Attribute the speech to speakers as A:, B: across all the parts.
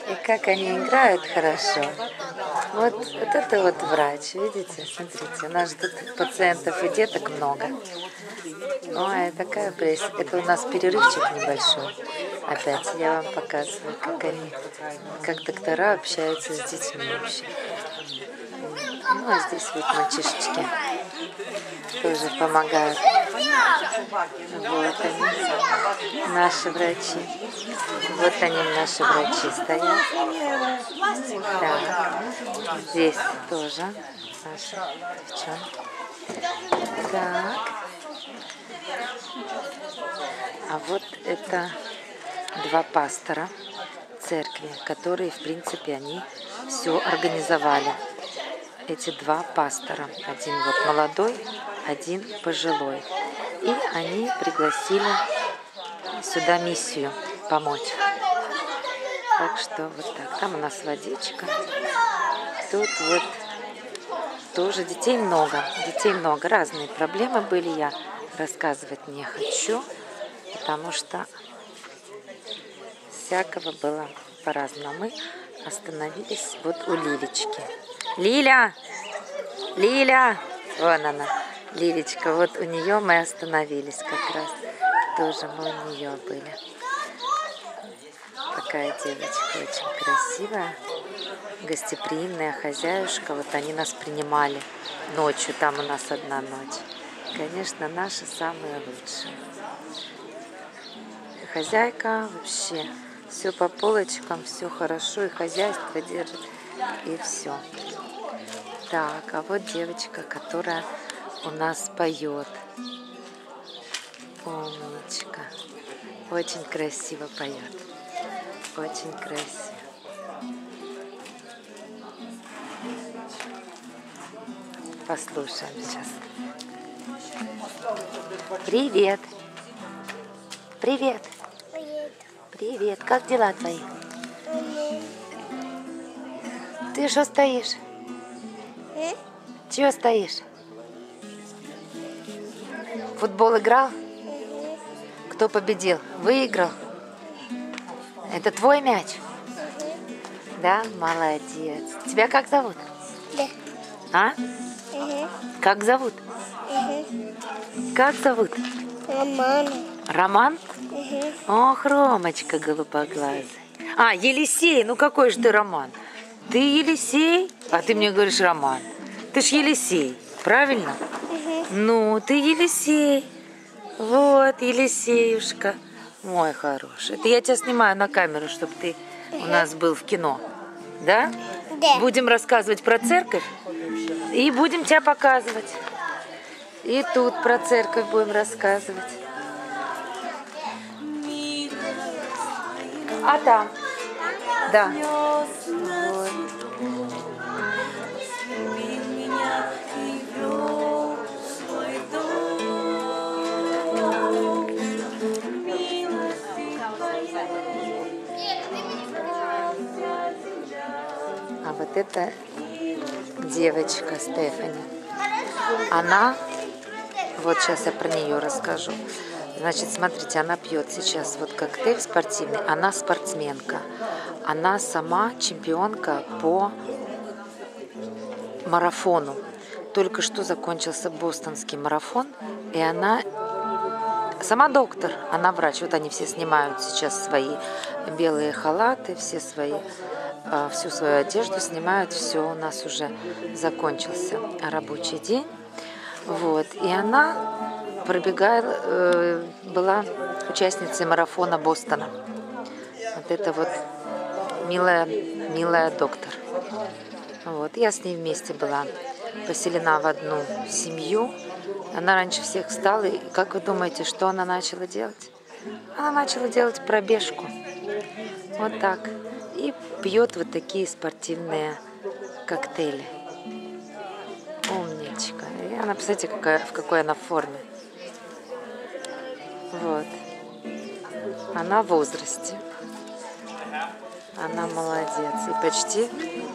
A: И как они играют хорошо. Вот это вот врач, видите, смотрите, у нас же тут пациентов и деток много. Ой, такая прелесть. Это у нас перерывчик небольшой. Опять я вам показываю, как доктора общаются с детьми вообще. Ну, а здесь вот мальчишечки тоже помогают. Вот они, наши врачи. Вот они, наши врачи стоят. Так, здесь тоже наши девчонки. Так. А вот это два пастора церкви, которые, в принципе, они все организовали. Эти два пастора. Один вот молодой, один пожилой. И они пригласили сюда миссию помочь. Так что вот так. Там у нас водичка. Тут вот тоже детей много. Детей много. Разные проблемы были. Я рассказывать не хочу, потому что всякого было по-разному. Мы остановились вот у Лилечки. Лиля! Лиля! Вон она, Лилечка. Вот у нее мы остановились как раз. Тоже мы у нее были. Такая девочка очень красивая, гостеприимная хозяюшка. Вот они нас принимали ночью. Там у нас одна ночь. Конечно, наши самые лучшие. Хозяйка вообще все по полочкам, все хорошо, и хозяйство держит, и все. Так, а вот девочка, которая у нас поет. Умничка. Очень красиво поет. Очень красиво. Послушаем сейчас. Привет. Привет. Привет. Как дела твои? Ты что стоишь? Чего стоишь? Футбол играл? Кто победил? Выиграл? Это твой мяч? Да? Молодец. Тебя как зовут?
B: Да.
A: А? Как зовут? Как зовут?
B: Роман.
A: Роман? Ох, Ромочка голубоглазый. А, Елисей, ну какой же ты Роман? Ты Елисей? А ты мне говоришь Роман. Ты ж Елисей, правильно? Ну, ты Елисей. Вот, Елисеюшка. Мой хороший. Это я тебя снимаю на камеру, чтобы ты у нас был в кино. Да?
B: Да.
A: Будем рассказывать про церковь и будем тебя показывать. И тут про церковь будем рассказывать. А там? Да. Вот. А вот эта девочка Стефани, она, вот сейчас я про нее расскажу. Значит, смотрите, она пьет сейчас вот коктейль спортивный, она спортсменка. Она сама чемпионка по марафону. Только что закончился бостонский марафон, и она сама доктор, она врач. Вот они все снимают сейчас свои белые халаты, все свои, всю свою одежду снимают. Все, у нас уже закончился рабочий день. Вот, и она была участницей марафона Бостона. Вот это вот милая доктор. Вот, я с ней вместе была поселена в одну семью. Она раньше всех встала, и как вы думаете, что она начала делать? Она начала делать пробежку. Вот так. И пьет вот такие спортивные коктейли. Умничка. И она, посмотрите, в какой она форме. Вот. Она в возрасте. Она молодец. И почти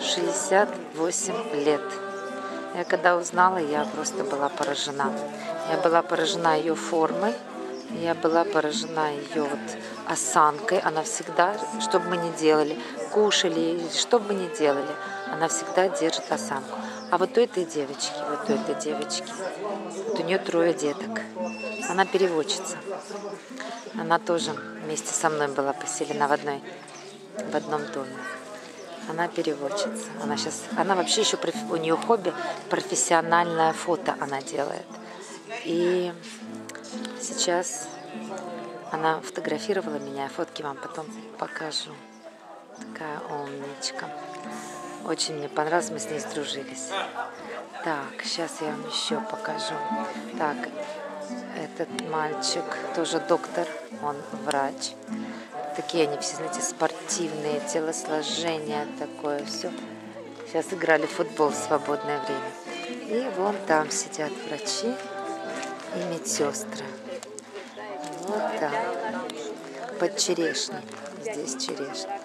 A: 68 лет. Я когда узнала, я просто была поражена. Я была поражена ее формой. Я была поражена ее вот осанкой. Она всегда, что бы мы ни делали, кушали, что бы мы ни делали, она всегда держит осанку. А вот у этой девочки, вот у нее 3 деток. Она переводчица. Она тоже вместе со мной была поселена в одном доме. Она переводчица. Она вообще еще, у нее хобби профессиональное фото она делает. И сейчас она фотографировала меня, фотки вам потом покажу. Такая умничка. Очень мне понравилось, мы с ней сдружились. Так, сейчас я вам еще покажу. Так, этот мальчик тоже доктор, он врач. Такие они все, знаете, спортивные, телосложение такое, все. Сейчас играли в футбол в свободное время. И вон там сидят врачи и медсестры. Вот там, под черешней. Здесь черешня.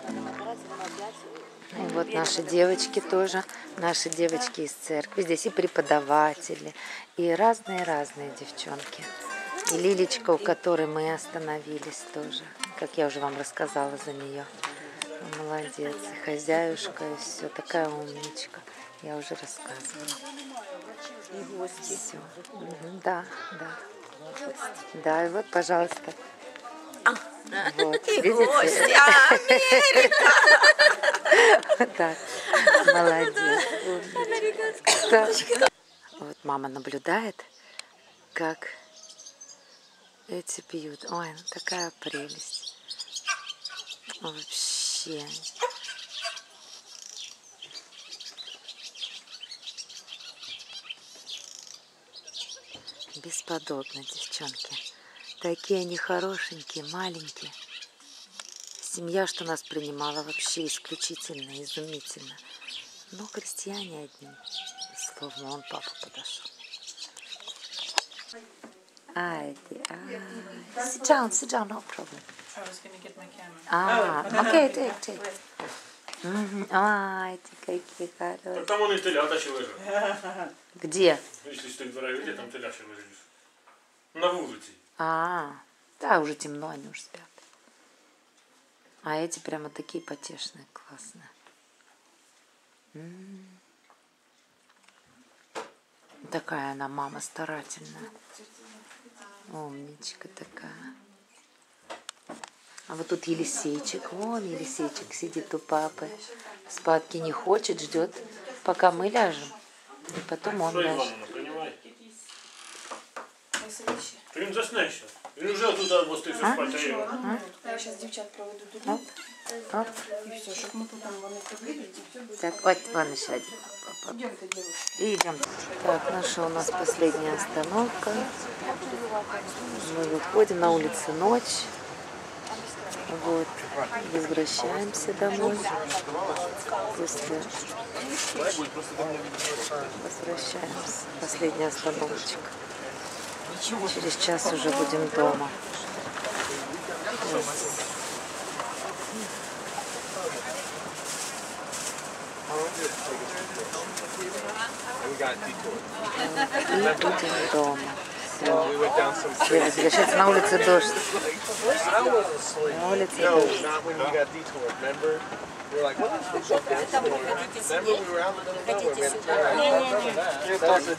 A: И вот наши девочки тоже, наши девочки из церкви. Здесь и преподаватели, и разные-разные девчонки. И Лилечка, у которой мы остановились тоже, как я уже вам рассказала за нее. Молодец, и хозяюшка, и все, такая умничка. Я уже рассказывала. И гости. Все. Да. Да, и вот, пожалуйста. Вот,
B: и
A: видите?
B: гости, Америка!
A: Так, молодец. Да. Вот мама наблюдает, как эти пьют. Ой, ну такая прелесть. Вообще. Бесподобно, девчонки. Такие они хорошенькие, маленькие. Семья, что нас принимала, вообще исключительно, изумительно. Но крестьяне одни. Словно он папа подошел. Sit down, no problem.
B: I was going to get my camera.
A: Окей, take. Ай, ты какие хорошие.
C: Там он и телята ще лежать.
A: Где?
C: Если з тих дверей вийде, там теля ще лежить. На вулиці.
A: Да, уже темно, они уже спят. А эти прямо такие потешные, классные. Такая она мама старательная. Умничка такая. А вот тут Елисейчик. Вон Елисейчик сидит у папы. Спадки не хочет, ждет, пока мы ляжем. И потом он ляжет.
C: Івановна, понимаєте? То він засне ще. Він вже тут обостився спати, а його.
B: Я зараз дівчат проведу туди.
A: Оп.
B: І все, щоб ми тут вони побігли, і все буде.
A: Так, вот вон еще один.
B: Йдемте, дівчатки.
A: И идем. Так, ну что, у нас последняя остановка. Мы выходим, на улице ночь. Вот, возвращаемся домой. Возвращаемся. Последняя остановочка. Через час уже будем дома. Вот. И будем дома. Все. Возвращаться, на улице дождь. На улице дождь.